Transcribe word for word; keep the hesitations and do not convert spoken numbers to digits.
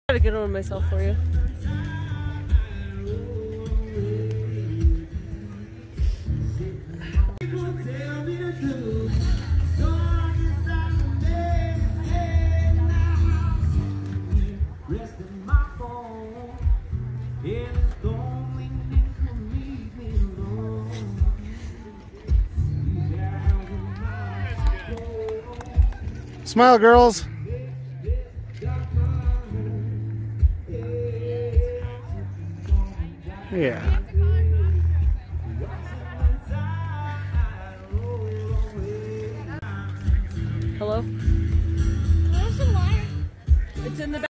I gotta get on myself for you. Smile, girls. Yeah. Hello? Where's the wire? It's in the back.